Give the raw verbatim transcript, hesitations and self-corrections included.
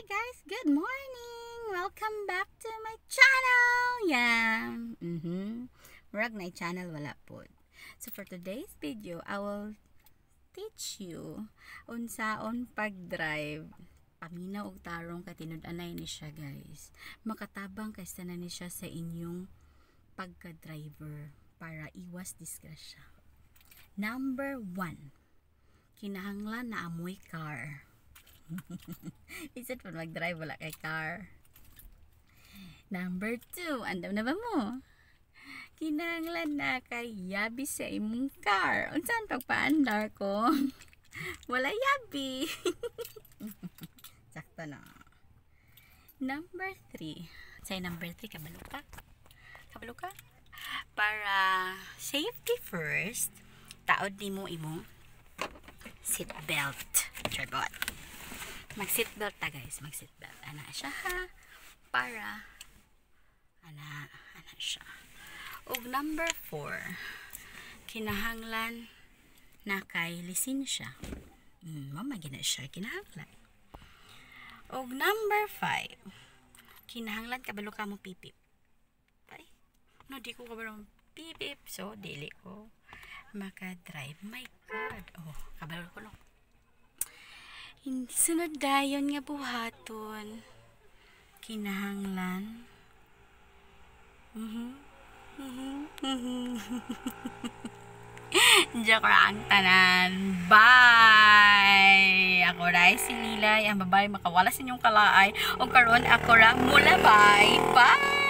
guys, good morning! Welcome back to my channel! Yeah! Mm-hmm. Murag na channel, wala po. So for today's video, I will teach you unsaon pag-drive. Paminaw og tarong kay tinud-anay ni siya guys. Makatabang kay sana ni siya sa inyong pagka-driver para iwas disgrasya. Number one, kinahanglan na amoy car. Isip po mag-drive wala kay car. Number two, andam na ba mo? Kinahanglan na kay yabi sa imong car. Unsan pagpaandar ko? Wala yabi. Sakto na. Number three. Say number three, kabalo ka? Kabalo ka? Para safety first, taod ni mo imong seat belt. Tribot. Mag seatbelt ta guys, mag seatbelt. Ana siya ha. Para ana, ana siya. Og number four, kinahanglan na kay lisensya. Hmm, mama gina siya kinahanglan. Og number five, kinahanglan kabalo ka mo pipip. Ay, no di ko kabalo mo pipip, so dili ko maka-drive. My God. Oh, kabalo ko lang. Hindi sunod dayon nga buhaton. Kinahanglan. Mhm. Mhm. Mhm. Joke lang tanan. Bye! Ako rai si Lilay, ang babae makawala sa inyong kalaay. O karon ako ra mula bye. Bye!